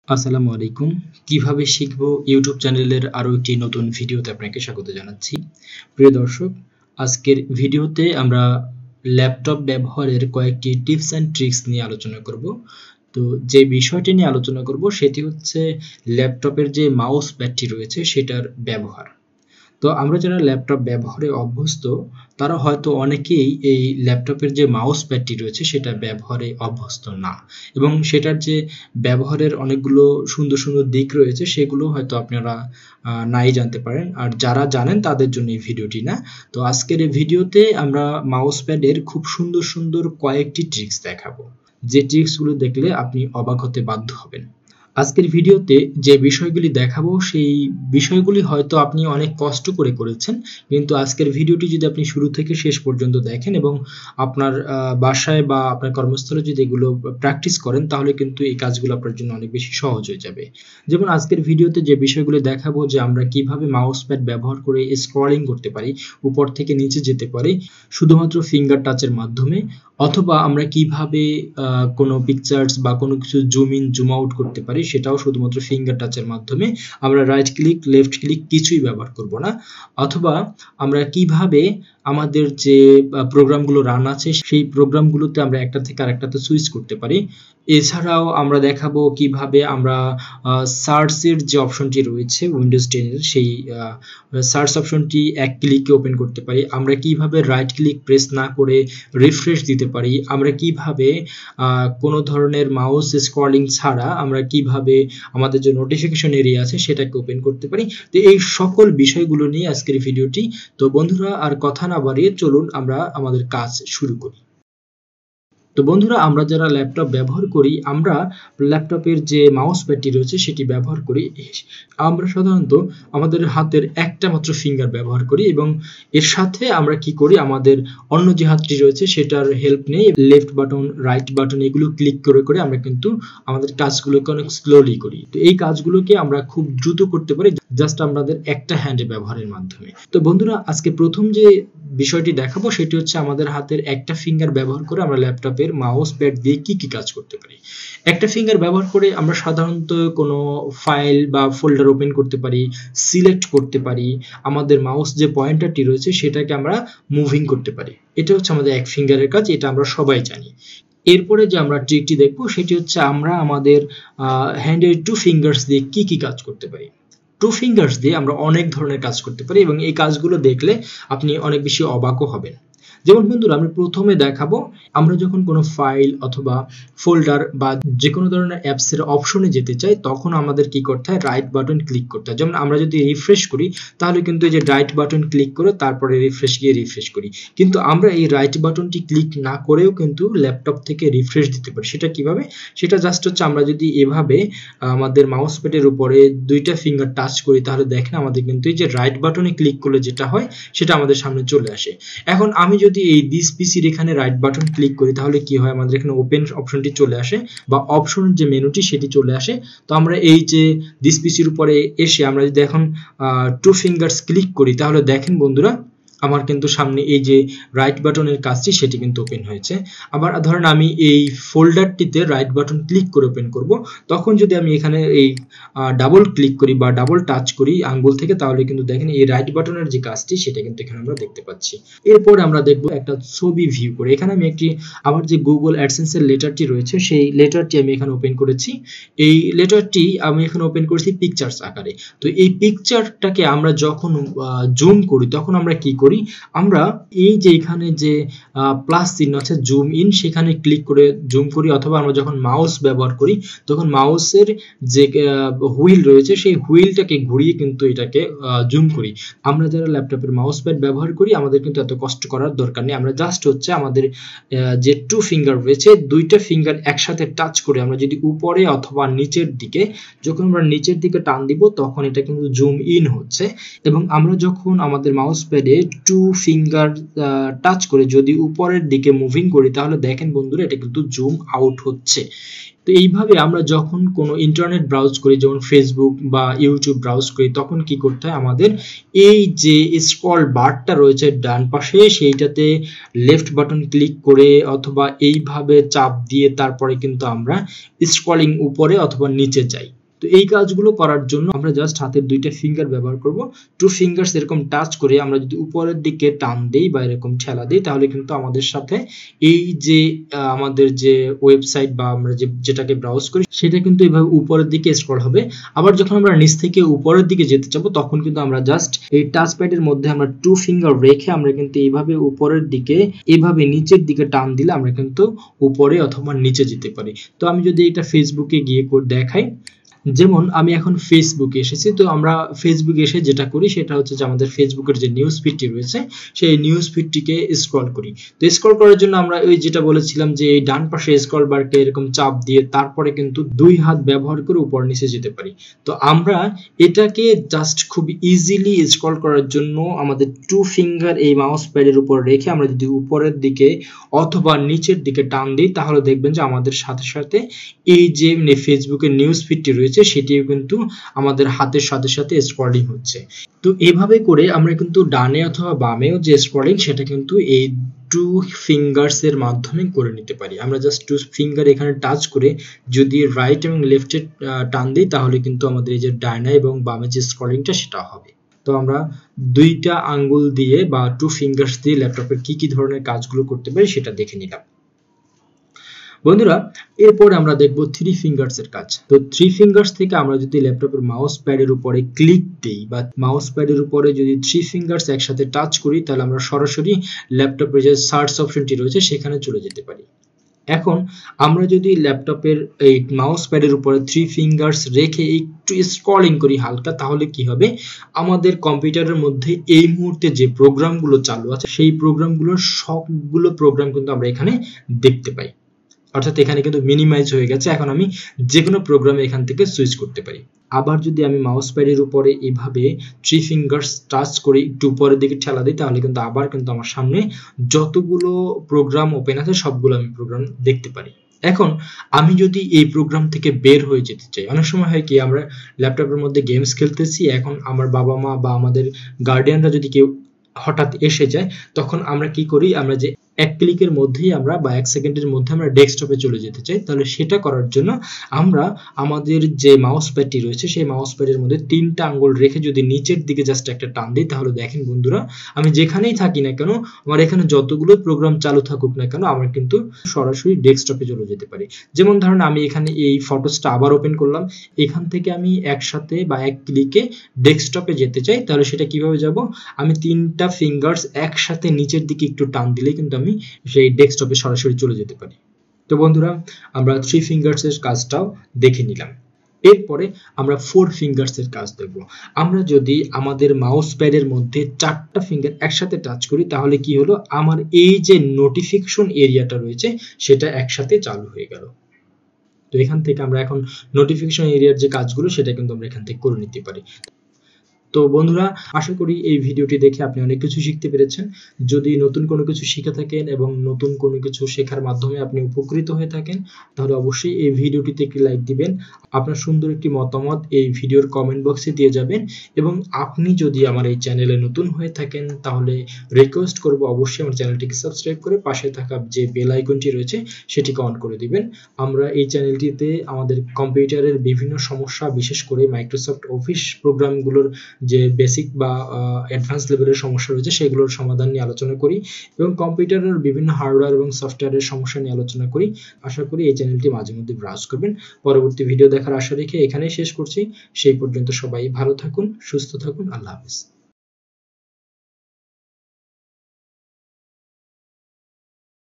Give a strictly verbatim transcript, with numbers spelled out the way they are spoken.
আসসালামু আলাইকুম। কিভাবে শিখবো ইউটিউব চ্যানেলের আরো একটি নতুন ভিডিওতে আপনাকে স্বাগত জানাচ্ছি। প্রিয় দর্শক, আজকের ভিডিওতে আমরা ল্যাপটপ ব্যবহারের কয়েকটি টিপস অ্যান্ড ট্রিক্স নিয়ে আলোচনা করব। তো যে বিষয়টি নিয়ে আলোচনা করব সেটি হচ্ছে ল্যাপটপের যে মাউস প্যাডটি রয়েছে সেটার ব্যবহার। তো আমরা যারা ল্যাপটপ ব্যবহারে অভ্যস্ত তারা হয়তো অনেকেই এই ল্যাপটপের যে মাউস প্যাডটি রয়েছে সেটা ব্যবহারে অভ্যস্ত না, এবং সেটার যে ব্যবহারের অনেকগুলো সুন্দর সুন্দর দিক রয়েছে সেগুলো হয়তো আপনারা নাই জানতে পারেন। আর যারা জানেন তাদের জন্য এই ভিডিওটি না। তো আজকের এই ভিডিওতে আমরা মাউস প্যাডের খুব সুন্দর সুন্দর কয়েকটি ট্রিক্স দেখাবো, যে ট্রিক্সগুলো দেখলে আপনি অবাক হতে বাধ্য হবেন। আজকের ভিডিওতে যে বিষয়গুলি দেখাবো সেই বিষয়গুলি হয়তো আপনি অনেক কষ্ট করে করেছেন, কিন্তু আজকের ভিডিওটি যদি আপনি শুরু থেকে শেষ পর্যন্ত দেখেন এবং আপনার বাসায় বা আপনার কর্মস্থলে যদি এগুলো প্র্যাকটিস করেন তাহলে কিন্তু এই কাজগুলো আপনার জন্য অনেক বেশি সহজ হয়ে যাবে। যেমন আজকের ভিডিওতে যে বিষয়গুলি দেখাবো, যে আমরা কিভাবে মাউস প্যাড ব্যবহার করে স্ক্রলিং করতে পারি, উপর থেকে নিচে যেতে পারি শুধুমাত্র ফিঙ্গার টাচের মাধ্যমে, অথবা আমরা কিভাবে কোনো পিকচার্স বা কোনো কিছু জুম ইন জুম আউট করতে পারি সেটাও শুধুমাত্র ফিঙ্গার টাচের মাধ্যমে, আমরা রাইট ক্লিক লেফট ক্লিক কিছুই ব্যবহার করব না। অথবা আমরা কিভাবে আমাদের যে প্রোগ্রামগুলো রান আছে সেই প্রোগ্রামগুলোতে আমরা একটা থেকে আরেকটাতে সুইচ করতে পারি। এছাড়াও আমরা দেখাবো কিভাবে আমরা সার্চের যে অপশনটি রয়েছে উইন্ডোজ টেন এর, সেই সার্চ অপশনটি এক ক্লিকে ওপেন করতে পারি। আমরা কিভাবে রাইট ক্লিক প্রেস না করে রিফ্রেশ দিতে পারি। আমরা কিভাবে কোনো ধরনের মাউস স্ক্রলিং ছাড়া আমরা কিভাবে আমাদের যে নোটিফিকেশন এরিয়া আছে সেটাকে ওপেন করতে পারি। তো এই সকল বিষয়গুলো নিয়ে আজকের ভিডিওটি। তো বন্ধুরা, আর কথা না বাড়িয়ে চলুন আমরা আমাদের কাজ শুরু করি। তো বন্ধুরা, আমরা যারা ল্যাপটপ ব্যবহার করি, আমরা ল্যাপটপের যে মাউস প্যাডটি রয়েছে সেটি ব্যবহার করি। আমরা সাধারণত আমাদের হাতের একটা মাত্র ফিঙ্গার ব্যবহার করি, এবং এর সাথে আমরা কি করি, আমাদের অন্য যে হাতটি রয়েছে সেটার হেল্প নেই। লেফট বাটন রাইট বাটন এগুলো ক্লিক করে করে আমরা কিন্তু আমাদের কাজগুলোকে অনেক স্লোলি করি। তো এই কাজগুলোকে আমরা খুব দ্রুত করতে পারি জাস্ট আমাদের একটা হ্যান্ডে ব্যবহারের মাধ্যমে। তো বন্ধুরা, আজকে প্রথম যে বিষয়টি দেখাবো সেটি হচ্ছে আমাদের হাতের একটা ফিঙ্গার ব্যবহার করে আমরা ল্যাপটপের মাউস প্যাড দিয়ে কি কি কাজ করতে পারি। একটা ফিঙ্গার ব্যবহার করে আমরা সাধারণত কোনো ফাইল বা ফোল্ডার ওপেন করতে পারি, সিলেক্ট করতে পারি, আমাদের মাউস যে পয়েন্টারটি রয়েছে সেটাকে আমরা মুভিং করতে পারি। এটা হচ্ছে আমাদের এক ফিঙ্গারের কাজ, এটা আমরা সবাই জানি। এরপরে যে আমরা ট্রিকটি দেখবো সেটি হচ্ছে আমরা আমাদের হ্যান্ডের টু ফিঙ্গার্স দিয়ে কি কি কাজ করতে পারি। টু ফিঙ্গার্স দিয়ে আমরা অনেক ধরনের কাজ করতে পারি, এবং এই কাজগুলো দেখলে আপনি অনেক বেশি অবাকও হবেন। যেমন বন্ধুরা, আমি প্রথমে দেখাবো আমরা যখন কোনো ফাইল অথবা ফোল্ডার বা যে কোনো ধরনের অ্যাপসের অপশনে যেতে চাই তখন আমাদের কি করতে হয়, রাইট বাটন ক্লিক করতে হয়। যেমন আমরা যদি রিফ্রেশ করি তাহলে কিন্তু এই যে রাইট বাটন ক্লিক করে তারপরে রিফ্রেশ গিয়ে রিফ্রেশ করি, কিন্তু আমরা এই রাইট বাটনটি ক্লিক না করেও কিন্তু ল্যাপটপ থেকে রিফ্রেশ দিতে পারি। সেটা কিভাবে, সেটা জাস্ট হচ্ছে আমরা যদি এভাবে আমাদের মাউস প্যাডের উপরে দুইটা ফিঙ্গার টাচ করি তাহলে দেখেন আমাদের কিন্তু এই যে রাইট বাটনে ক্লিক করলে যেটা হয় সেটা আমাদের সামনে চলে আসে। এখন আমি যদি এই দিস পিসির এখানে রাইট বাটন ক্লিক করি তাহলে কি হয়, আমাদের এখানে ওপেন অপশনটি চলে আসে বা অপশনের যে মেনুটি সেটি চলে আসে। তো আমরা এই যে দিস পিসির উপরে এসে আমরা যদি এখন টু ফিঙ্গার্স ক্লিক করি তাহলে দেখেন বন্ধুরা আমার কিন্তু সামনে এই যে রাইট বাটনের কাজটি সেটি কিন্তু ওপেন হয়েছে। আবার ধরেন আমি এই ফোল্ডারটিতে রাইট বাটন ক্লিক করে ওপেন করব, তখন যদি আমি এখানে এই ডাবল ক্লিক করি বা ডাবল টাচ করি আঙ্গুল থেকে তাহলে কিন্তু দেখেন এই রাইট বাটনের যে কাজটি সেটা কিন্তু এখানে আমরা দেখতে পাচ্ছি। এরপর আমরা দেখব একটা ছবি ভিউ করে। এখানে আমি একটি আমার যে গুগল অ্যাডসেন্স এর লেটারটি রয়েছে সেই লেটারটি আমি এখানে ওপেন করেছি। এই লেটারটি আমি এখানে ওপেন করেছি পিকচার্স আকারে। তো এই পিকচারটাকে আমরা যখন জুম করি তখন আমরা কি করি, আমরা এই যে এখানে যে প্লাস চিহ্ন আছে জুম ইন সেখানে ক্লিক করে জুম করি, অথবা আমরা যখন মাউস ব্যবহার করি তখন মাউসের যে হুইল রয়েছে সেই হুইলটাকে ঘুরিয়ে কিন্তু এটাকে জুম করি। আমরা যারা ল্যাপটপের মাউস প্যাড ব্যবহার করি আমাদের কিন্তু এত কষ্ট করার দরকার নেই। আমরা জাস্ট হচ্ছে আমাদের যে টু ফিঙ্গার রয়েছে দুইটা ফিঙ্গার একসাথে টাচ করে আমরা যদি উপরে অথবা নিচের দিকে, যখন আমরা নিচের দিকে টান দিব তখন এটা কিন্তু জুম ইন হচ্ছে, এবং আমরা যখন আমাদের মাউস প্যাডে টু ফিঙ্গার টাচ করে যদি উপরের দিকে মুভিং করি তাহলে দেখেন বন্ধুরা এটা কিন্তু জুম আউট হচ্ছে। তো এইভাবে আমরা যখন কোনো ইন্টারনেট ব্রাউজ করি, যেমন ফেসবুক বা ইউটিউব ব্রাউজ করি, তখন কি করতে হয়, আমাদের এই যে স্ক্রল বারটা রয়েছে ডান পাশে সেইটাতে লেফট বাটন ক্লিক করে অথবা এইভাবে চাপ দিয়ে তারপরে কিন্তু আমরা স্ক্রলিং উপরে অথবা নিচে যাই। তো এই কাজগুলো করার জন্য আমরা জাস্ট হাতের দুইটা ফিঙ্গার ব্যবহার করব। টু ফিঙ্গারস এরকম টাচ করে আমরা যদি উপরের দিকে টান দেই বা এরকম ঠেলা দিই তাহলে কিন্তু আমাদের সাথে এই যে আমাদের যে ওয়েবসাইট বা আমরা যে যেটাকে ব্রাউজ করি সেটা কিন্তু এইভাবে উপরের দিকে স্ক্রল হবে। আবার যখন আমরা নিচ থেকে উপরের দিকে যেতে চাবো তখন কিন্তু আমরা জাস্ট এই টাচ প্যাডের মধ্যে আমরা টু ফিঙ্গার রেখে আমরা কিন্তু এইভাবে উপরের দিকে এইভাবে নিচের দিকে টান দিলে আমরা কিন্তু উপরে অথবা নিচে যেতে পারি। তো আমি যদি এটা ফেসবুকে গিয়ে দেখাই, যেমন আমি এখন ফেসবুকে এসেছি, তো আমরা ফেসবুকে এসে যেটা করি সেটা হচ্ছে যে আমাদের ফেসবুকের যে নিউজ ফিডটি রয়েছে সেই নিউজ ফিডটিকে স্ক্রল করি। তো স্ক্রল করার জন্য আমরা ওই যেটা বলেছিলাম যে এই ডান পাশে স্ক্রল বারকে এরকম চাপ দিয়ে তারপরে কিন্তু দুই হাত ব্যবহার করে উপর নিচে যেতে পারি। তো আমরা এটাকে জাস্ট খুব ইজিলি স্ক্রল করার জন্য আমাদের টু ফিঙ্গার এই মাউস প্যাডের উপর রেখে আমরা যদি উপরের দিকে অথবা নিচের দিকে টান দিই তাহলে দেখবেন যে আমাদের সাথে সাথে এই যে ফেসবুকের নিউজ ফিডটি রয়েছে সেটিও কিন্তু আমাদের হাতের সাথে সাথে স্ক্রলিং হচ্ছে। তো এভাবে করে আমরা কিন্তু ডানে অথবা বামেও যে স্ক্রলিং সেটা কিন্তু এই টু ফিঙ্গার্স এর মাধ্যমে করে নিতে পারি। আমরা জাস্ট টু ফিঙ্গার এখানে টাচ করে যদি রাইট এবং লেফটে টান দিই তাহলে কিন্তু আমাদের এই যে ডাইনা এবং বামে যে স্ক্রলিংটা সেটা হবে। তো আমরা দুইটা আঙ্গুল দিয়ে বা টু ফিঙ্গার্স দিয়ে ল্যাপটপের কি কি ধরনের কাজগুলো করতে পারি সেটা দেখে নিলাম। বন্ধুরা এরপর আমরা দেখব থ্রি ফিঙ্গার্স এর কাজ। তো থ্রি ফিঙ্গার্স থেকে আমরা যদি ল্যাপটপের মাউস প্যাডের উপরে ক্লিক দেই বা মাউস প্যাডের উপরে যদি থ্রি ফিঙ্গার্স একসাথে টাচ করি তাহলে আমরা সরাসরি ল্যাপটপের যে সার্চ অপশনটি রয়েছে সেখানে চলে যেতে পারি। এখন আমরা যদি ল্যাপটপের এই মাউস প্যাডের উপরে থ্রি ফিঙ্গার্স রেখে একটু স্ক্রলিং করি হালকা, তাহলে কি হবে, আমাদের কম্পিউটারের মধ্যে এই মুহূর্তে যে প্রোগ্রামগুলো চালু আছে সেই প্রোগ্রামগুলোর সবগুলো প্রোগ্রাম কিন্তু আমরা এখানে দেখতে পাই। অর্থাৎ এখানে কিন্তু মিনিমাইজ হয়ে গেছে। এখন আমি যে কোনো প্রোগ্রামে এখান থেকে সুইচ করতে পারি। আবার যদি আমি মাউস প্যাডের উপরে এইভাবে থ্রি ফিঙ্গার্স টাচ করে একটু উপরের দিকে ঠেলা দিই তাহলে কিন্তু আবার কিন্তু আমার সামনে যতগুলো প্রোগ্রাম ওপেন আছে সবগুলো আমি প্রোগ্রাম দেখতে পারি। এখন আমি যদি এই প্রোগ্রাম থেকে বের হয়ে যেতে চাই, অনেক সময় হয় কি আমরা ল্যাপটপের মধ্যে গেমস খেলতেছি, এখন আমার বাবা মা বা আমাদের গার্ডিয়ানরা যদি কেউ হঠাৎ এসে যায় তখন আমরা কি করি, আমরা যে এক ক্লিকের মধ্যেই আমরা বা এক সেকেন্ডের মধ্যে আমরা ডেস্কটপে চলে যেতে চাই। তাহলে সেটা করার জন্য আমরা আমাদের যে মাউস প্যাডটি রয়েছে সেই মাউস প্যাডের মধ্যে তিনটা আঙ্গুল রেখে যদি নিচের দিকে জাস্ট একটা টান দিই তাহলে দেখেন বন্ধুরা আমি যেখানেই থাকি না কেন আমার এখানে যতগুলো প্রোগ্রাম চালু থাকুক না কেন আমরা কিন্তু সরাসরি ডেস্কটপে চলে যেতে পারি। যেমন ধরুন আমি এখানে এই ফটোসটা আবার ওপেন করলাম, এখান থেকে আমি একসাথে বা এক ক্লিকে ডেস্কটপে যেতে চাই, তাহলে সেটা কিভাবে যাব, আমি তিনটা ফিঙ্গার্স একসাথে নিচের দিকে একটু টান দিলেই কিন্তু আমি সেই ডেস্কটপে সরাসরি চলে যেতে পারি। তো বন্ধুরা আমরা থ্রি ফিঙ্গার্স এর কাজটাও দেখে নিলাম। এরপরে আমরা ফোর ফিঙ্গার্স এর কাজ দেখব। আমরা যদি আমাদের মাউস প্যাডের মধ্যে চারটা ফিঙ্গার একসাথে টাচ করি তাহলে কি হলো, আমার এই যে নোটিফিকেশন এরিয়াটা রয়েছে সেটা একসাথে চালু হয়ে গেল। তো এখান থেকে আমরা এখন নোটিফিকেশন এরিয়ার যে কাজগুলো সেটা কিন্তু আমরা এখান থেকে করে নিতে পারি। তো বন্ধুরা আশা করি এই ভিডিওটি দেখে আপনি অনেক কিছু শিখতে পেরেছেন। যদি নতুন কোনো কিছু শিখে থাকেন এবং নতুন কোনো কিছু শেখার মাধ্যমে আপনি উপকৃত হয়ে থাকেন তাহলে অবশ্যই এই ভিডিওটিতে একটি লাইক দিবেন। আপনার সুন্দর একটি মতামত এই ভিডিওর কমেন্ট বক্সে দিয়ে যাবেন এবং আপনি যদি আমার এই চ্যানেলে নতুন হয়ে থাকেন তাহলে রিকোয়েস্ট করব অবশ্যই আমার চ্যানেলটিকে সাবস্ক্রাইব করে পাশে থাকা যে বেল আইকনটি রয়েছে সেটিকে অন করে দিবেন। আমরা এই চ্যানেলটিতে আমাদের কম্পিউটারের বিভিন্ন সমস্যা বিশেষ করে মাইক্রোসফট অফিস প্রোগ্রামগুলোর যে বেসিক বা অ্যাডভান্স লেভেলের সমস্যা রয়েছে সেগুলোর সমাধান নিয়ে আলোচনা করি এবং কম্পিউটারের বিভিন্ন হার্ডওয়্যার এবং সফটওয়্যারের সমস্যা নিয়ে আলোচনা করি। আশা করি এই চ্যানেলটি মাঝে মধ্যে ব্রাউজ করবেন। পরবর্তী ভিডিও দেখার আশা রেখে এখানেই শেষ করছি। সেই পর্যন্ত সবাই ভালো থাকুন, সুস্থ থাকুন। আল্লাহ হাফেজ।